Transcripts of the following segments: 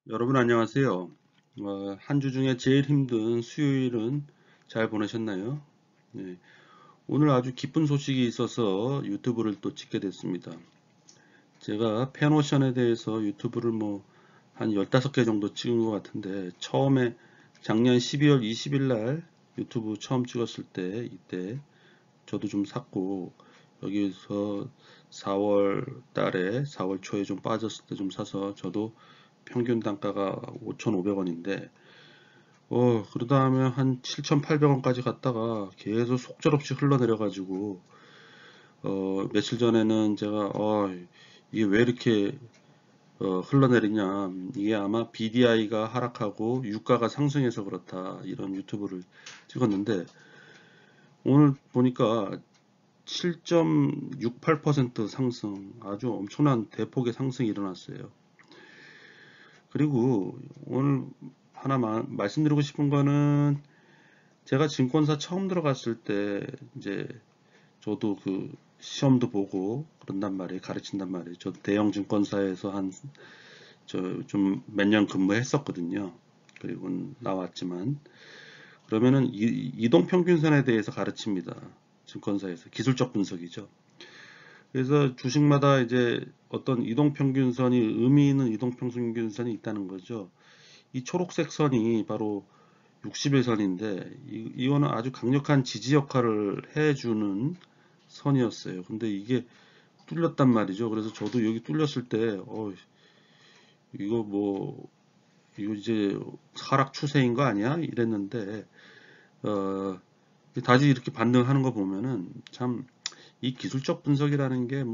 여러분 안녕하세요. 한 주 중에 제일 힘든 수요일은 잘 보내셨나요? 네, 오늘 아주 기쁜 소식이 있어서 유튜브를 또 찍게 됐습니다. 제가 펜오션에 대해서 유튜브를 한 15개 정도 찍은 것 같은데 처음에 작년 12월 20일 날 유튜브 처음 찍었을 때 이때 저도 좀 샀고 여기서 4월 달에 4월 초에 좀 빠졌을 때 좀 사서 저도 평균 단가가 5,500원인데 그러다 하면 한 7,800원까지 갔다가 계속 속절없이 흘러내려가지고, 며칠 전에는 제가, 이게 왜 이렇게, 흘러내리냐. 이게 아마 BDI가 하락하고 유가가 상승해서 그렇다. 이런 유튜브를 찍었는데, 오늘 보니까 7.68% 상승, 아주 엄청난 대폭의 상승이 일어났어요. 그리고 오늘 하나 말씀드리고 싶은 거는 제가 증권사 처음 들어갔을 때 이제 저도 그 시험도 보고 그런단 말이에요. 가르친단 말이에요. 저도 대형 증권사에서 한 저 좀 몇 년 근무했었거든요. 그리고 나왔지만 그러면은 이동평균선에 대해서 가르칩니다. 증권사에서 기술적 분석이죠. 그래서 주식마다 이제 어떤 이동평균선이 의미 있는 이동평균선이 있다는 거죠. 이 초록색 선이 바로 60일선인데 이거는 아주 강력한 지지 역할을 해주는 선이었어요. 근데 이게 뚫렸단 말이죠. 그래서 저도 여기 뚫렸을 때 이거 이거 이제 하락 추세인 거 아니야? 이랬는데 어, 다시 이렇게 반등하는 거 보면은 참 이 기술적 분석이라는 게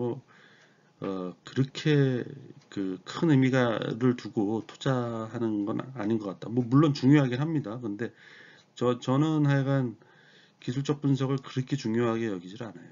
그렇게 그 큰 의미가를 두고 투자하는 건 아닌 것 같다. 물론 중요하긴 합니다. 근데 저는 하여간 기술적 분석을 그렇게 중요하게 여기질 않아요.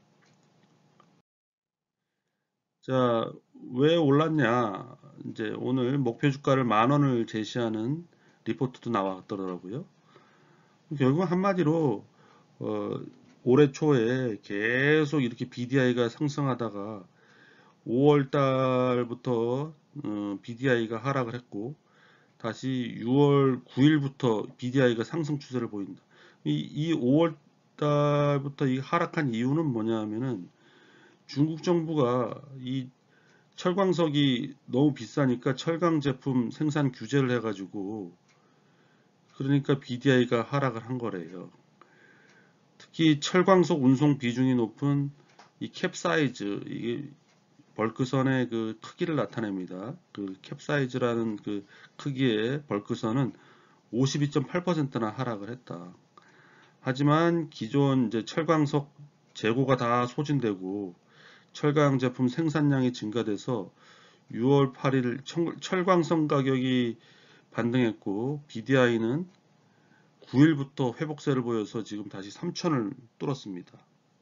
자, 왜 올랐냐? 이제 오늘 목표 주가를 10,000원을 제시하는 리포트도 나왔더라고요. 결국 한마디로 어, 올해 초에 계속 이렇게 BDI가 상승하다가 5월 달부터 BDI가 하락을 했고 다시 6월 9일부터 BDI가 상승 추세를 보인다. 이 5월 달부터 이 하락한 이유는 뭐냐면은 중국 정부가 이 철광석이 너무 비싸니까 철강 제품 생산 규제를 해가지고 그러니까 BDI가 하락을 한 거래요. 특히 철광석 운송 비중이 높은 이 캡사이즈 이게 벌크선의 그 크기를 나타냅니다. 그 캡사이즈라는 그 크기의 벌크선은 52.8%나 하락을 했다. 하지만 기존 이제 철광석 재고가 다 소진되고 철강 제품 생산량이 증가돼서 6월 8일 철광석 가격이 반등했고 BDI는 9일부터 회복세를 보여서 지금 다시 3천을 뚫었습니다.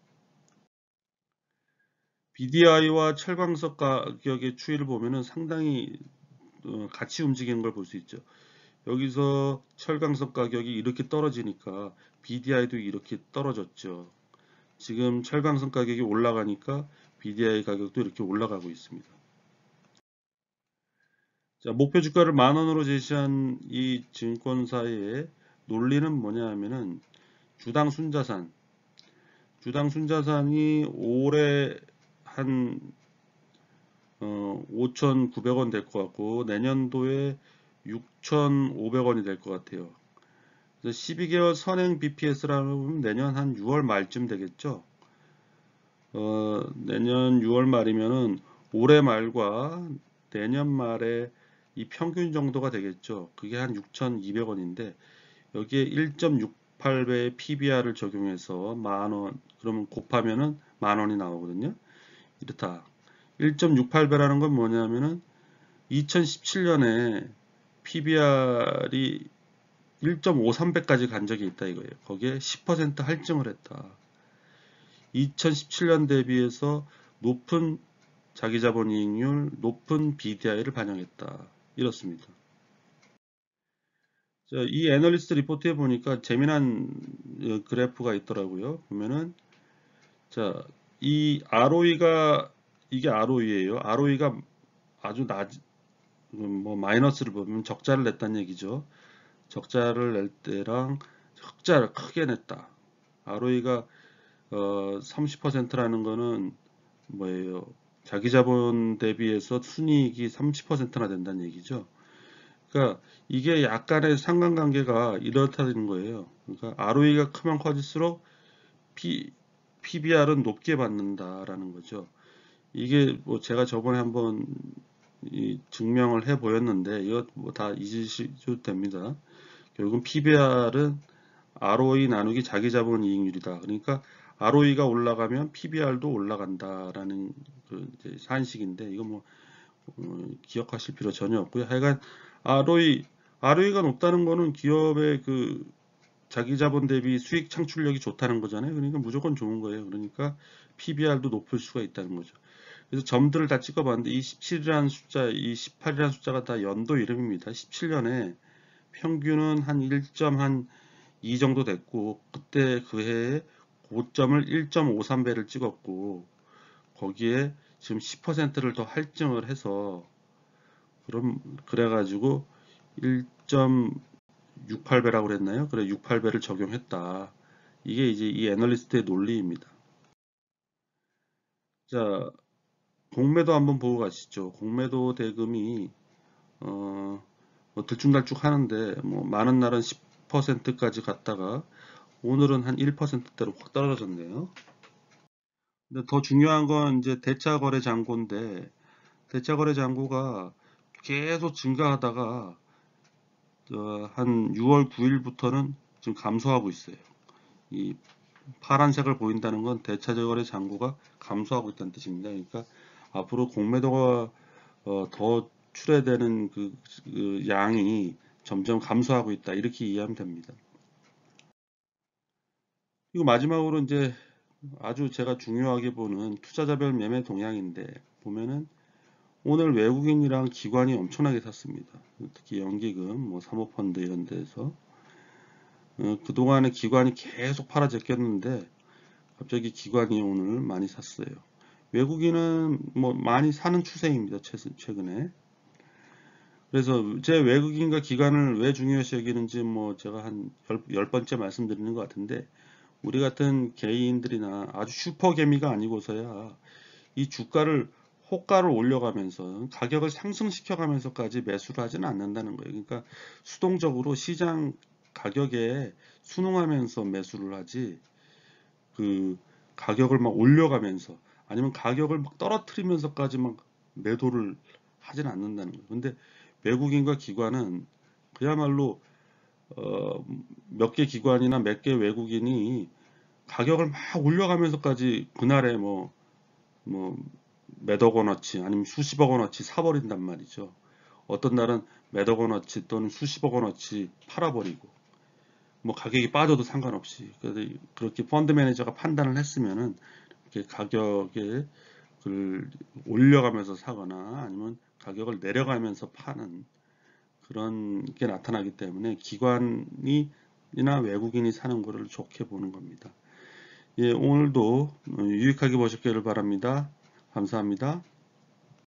BDI와 철광석 가격의 추이를 보면은 상당히 같이 움직이는 걸 볼 수 있죠. 여기서 철광석 가격이 이렇게 떨어지니까 BDI도 이렇게 떨어졌죠. 지금 철광석 가격이 올라가니까 BDI 가격도 이렇게 올라가고 있습니다. 자, 목표 주가를 10,000원으로 제시한 이 증권사의 논리는 뭐냐 하면은 주당 순자산, 주당 순자산이 올해 한 5,900원 될 것 같고 내년도에 6,500원이 될 것 같아요. 12개월 선행 BPS라면 내년 한 6월 말쯤 되겠죠. 내년 6월 말이면은 올해 말과 내년 말에 이 평균 정도가 되겠죠. 그게 한 6,200원인데 여기에 1.68배의 PBR을 적용해서 만원 그러면 곱하면은 만원이 나오거든요. 이렇다. 1.68배라는 건 뭐냐면은 2017년에 PBR이 1.53배까지 간 적이 있다 이거예요. 거기에 10% 할증을 했다. 2017년 대비해서 높은 자기자본이익률, 높은 BDI를 반영했다. 이렇습니다. 자, 이 애널리스트 리포트에 보니까 재미난 그래프가 있더라고요. 보면은 자, 이 ROE가 이게 ROE예요. ROE가 아주 뭐 마이너스를 보면 적자를 냈다는 얘기죠. 적자를 낼 때랑 흑자를 크게 냈다. ROE가 30%라는 거는 뭐예요? 자기 자본 대비해서 순이익이 30%나 된다는 얘기죠. 그러니까 이게 약간의 상관관계가 이렇다는 거예요. 그러니까 ROE가 크면 커질수록 PBR은 높게 받는다라는 거죠. 이게 뭐 제가 저번에 한번 증명을 해 보였는데 이거 뭐 다 잊으셔도 됩니다. 결국은 PBR은 ROE 나누기 자기 자본 이익률이다. 그러니까 ROE가 올라가면 PBR도 올라간다라는 그 이제 산식인데 이거 뭐 기억하실 필요 전혀 없고요. 하여간 ROE가 높다는 거는 기업의 그 자기 자본 대비 수익 창출력이 좋다는 거잖아요. 그러니까 무조건 좋은 거예요. 그러니까 PBR도 높을 수가 있다는 거죠. 그래서 점들을 다 찍어봤는데 이 17이라는 숫자, 이 18이라는 숫자가 다 연도 이름입니다. 17년에 평균은 한 1.2 정도 됐고 그때 그 해에 고점을 1.53배를 찍었고 거기에 지금 10%를 더 할증을 해서 그래가지고 1.68배라고 그랬나요? 그래 68배를 적용했다. 이게 이제 이 애널리스트의 논리입니다. 자, 공매도 한번 보고 가시죠. 공매도 대금이 뭐 들쭉날쭉 하는데 뭐 많은 날은 10%까지 갔다가 오늘은 한 1%대로 확 떨어졌네요. 근데 더 중요한 건 이제 대차거래 잔고인데 대차거래 잔고가 계속 증가하다가 한 6월 9일부터는 지금 감소하고 있어요. 이 파란색을 보인다는 건 대차거래 잔고가 감소하고 있다는 뜻입니다. 그러니까 앞으로 공매도가 더 출회되는 그 양이 점점 감소하고 있다. 이렇게 이해하면 됩니다. 그리고 마지막으로 이제 아주 제가 중요하게 보는 투자자별 매매 동향인데 보면은 오늘 외국인이랑 기관이 엄청나게 샀습니다. 특히 연기금, 뭐 사모펀드 이런 데서 그동안에 기관이 계속 팔아 제꼈는데 갑자기 기관이 오늘 많이 샀어요. 외국인은 뭐 많이 사는 추세입니다. 최근에. 그래서 제 외국인과 기관을 왜 중요시 여기는지 뭐 제가 한 10번째 말씀드리는 것 같은데 우리 같은 개인들이나 아주 슈퍼개미가 아니고서야 이 주가를 호가를 올려가면서 가격을 상승시켜가면서까지 매수를 하지는 않는다는 거예요. 그러니까 수동적으로 시장 가격에 순응하면서 매수를 하지 그 가격을 막 올려가면서 아니면 가격을 막 떨어뜨리면서까지 막 매도를 하지는 않는다는 거예요. 근데 외국인과 기관은 그야말로 몇 개 기관이나 몇 개 외국인이 가격을 막 올려가면서까지 그날에 뭐 몇억 원어치 아니면 수십억 원어치 사버린단 말이죠. 어떤 날은 몇억 원어치 또는 수십억 원어치 팔아버리고 뭐 가격이 빠져도 상관없이 그렇게 펀드 매니저가 판단을 했으면은 이렇게 가격을 올려가면서 사거나 아니면 가격을 내려가면서 파는 그런 게 나타나기 때문에 기관이나 외국인이 사는 거를 좋게 보는 겁니다. 예, 오늘도 유익하게 보셨기를 바랍니다. 감사합니다.